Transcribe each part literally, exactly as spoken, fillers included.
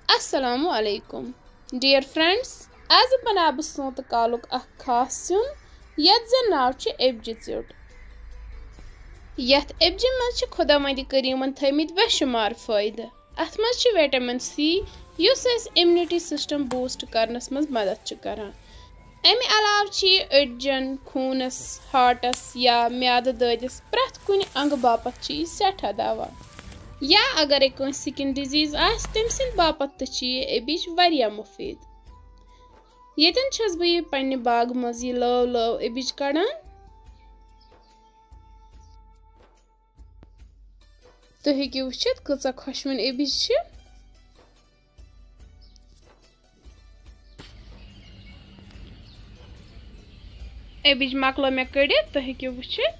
Assalamu alaikum. Dear friends, आज बनाब सोत कालुक अख खास सिन यत जन नाव छ एबजि च्योट। यथ एबजि मज छ खुदावंद करीमन थमित बेशुमार फायदे। अथ मज छ विटामिन सी युस एस इम्यूनिटी सिस्टम बूस्ट करनस मज मदद छ करान। अमि अलाव छ अडजन खूनस हार्टस या म्याद ददिस प्रथ कुन अंग बापत छ सठा दवा। या अगर कह स्किन डिजीज आस तम सिंद बापत त छ एबिज वारिया मुफीद। यतन छस बह पन्ने बाग मज यह लव लव एबिज कड़ान। तो हेकि वुचित कचा खुशवन एबिज छ। एबिज मकलो मे कड़ित तो हेकि वुचित।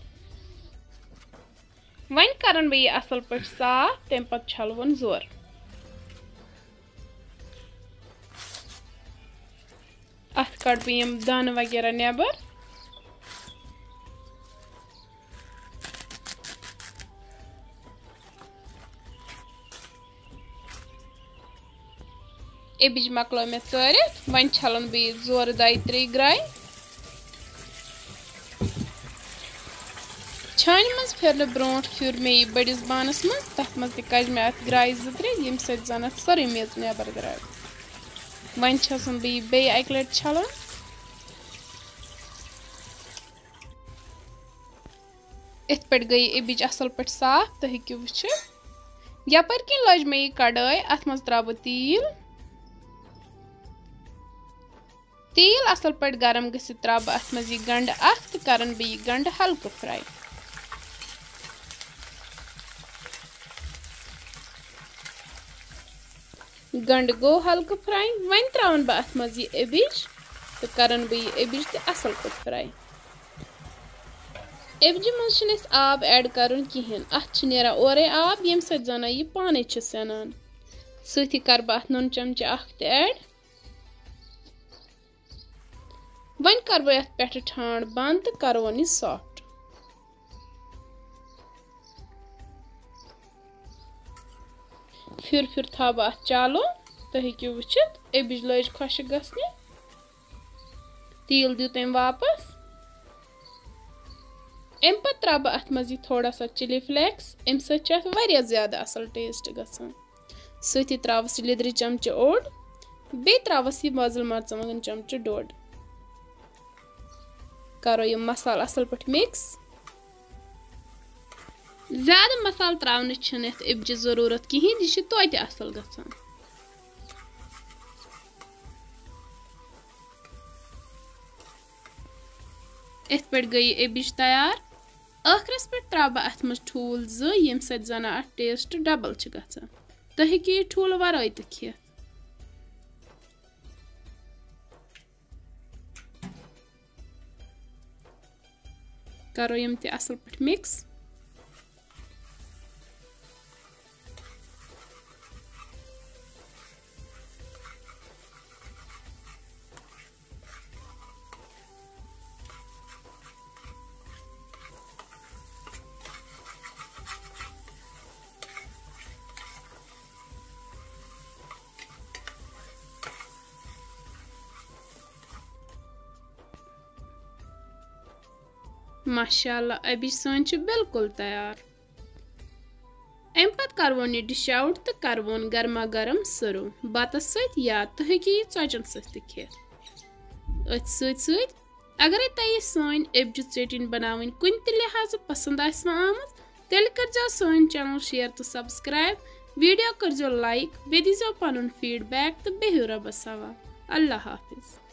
वन करन बह यह असल पे साफ तम पत छलवन जोर। अथ कड़ बह यम दान वगैरह नेबर। एबिज मकलो मे चरित वन छलन बह यह जोर दय त्रे ग्राय। छान मज फिर ब्रोट फिर मे यह बड़िस बानस मज तथ मज तज मे अत ग्राय जो त्रे यम सन सोरे मेज नेबर द्राय। वन छसन बह यह बे अक लट छलन। इत पे गई एबिज असल पे साफ तो हेकि वुचित। यपर किन लज मे यह कड़ाई अत मज त्रा बह तील। तील असल पे गरम गसित त्रा बह अत मज यह गंड अख तो करन बह यह गंड हल्क फ्राई। गंड गो हल्क फ्राई वन त्रावन बह अत मज यह एबिज तो करन बह यह एबिज ते असल पे फ्राई। एबिज मज छन आब ऐड करन किहन अत छ नेरा ओरे आब यम सत जन यह पाने छ सनान। सथी कर बह अत नुन चमचा अख ते ऐड। वन कर बह अत पे ठाण बंद तो करवन यह सॉफ्ट। फिर फिर था बह अत चालो तो हेकि वुचित एबिज लज खुश गसने। तील दियो तम वापस। अम पत त्रा बह अत मज थोड़ा सा चिली फ्लेक्स अम सत वारिया ज्यादा असल टेस्ट गसान। सथी त्रावस लिद्र चमच ओड बे त्रावस यह वजल मर्चमंगन चमच डोड। करो यह मसाल असल पे मिक्स। ज्यादा मसाल त्रावन छनत एबिज जरूरत किहिन यह तोते असल गसान। इत पे गई एबिज तैयार। आखिरस पे त्रा बह अत मज ठूल जो यम सत जन अत टेस्ट डबल छ गसान। तो हेकि यह ठूल वराय त खियत। करो यम ते असल पे मिक्स। माशाअल्लाह एबिज सन छ बिल्कुल तैयार। अम पत करवन यह डिश आउट तो करवन गर्मा गर्म सर्व बतस सत या तो हेकि यह षचन सत खेत। अथ सत सत अगर तह सन एबिज चटन बनावन कुन त लिहाज पसंद आमत तेल कर सन चैनल शेयर तो सब्सक्राइब। वीडियो कर लाइक बे दीजो पनुन फीडबैक तो बेहू रबस हवाल। अल्लाह हाफिज।